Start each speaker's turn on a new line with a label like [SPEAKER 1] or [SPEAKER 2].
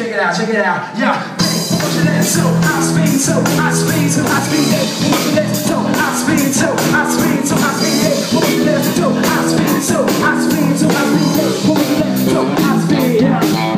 [SPEAKER 1] Check it out, check it out. Yeah. What's your next? So I speed, so I speed, so I speed. What's your next? So I speed, so I speed, so I speed. What's your next? So I speed, so I speed, so I speed. What's your next? So I speed. Yeah.